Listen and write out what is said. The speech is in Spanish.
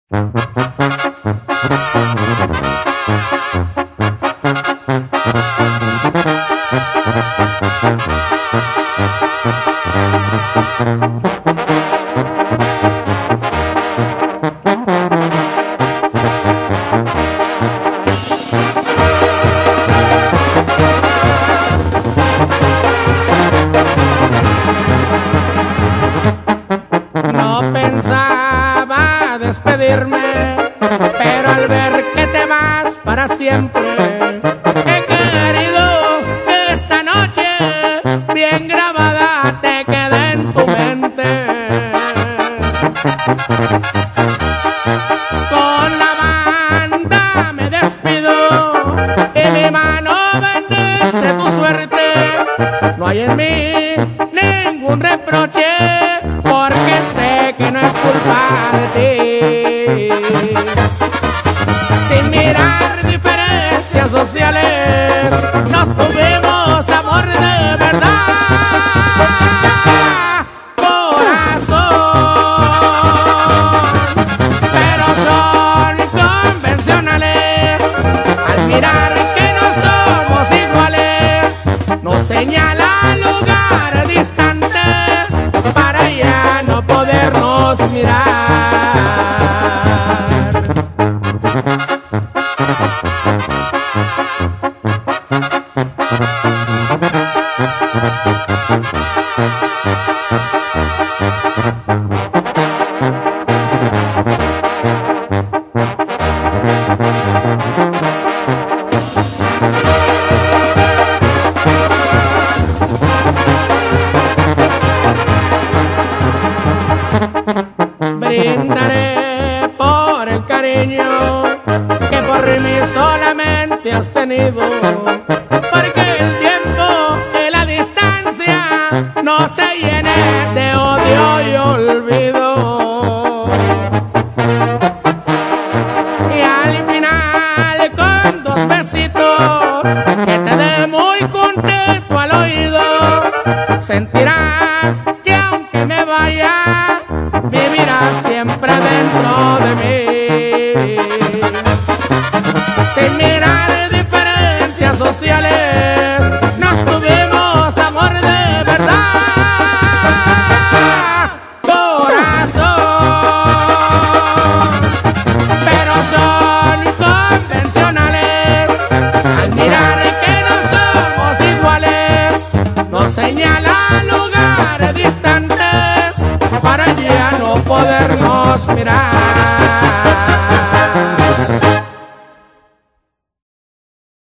No pensaba despedirme, pero al ver que te vas para siempre, he querido que esta noche bien grabada te quede en tu mente. Con la banda me despido y mi mano bendice tu suerte. No hay en mí ningún reproche, porque sé que no es culpa de ti. Sin mirar diferencias sociales, nos tuvimos amor de verdad. Corazón, pero son convencionales. Al mirar que no somos iguales, nos señalan lugares distantes para ya no podernos mirar. Brindaré por el cariño que por mí solamente has tenido.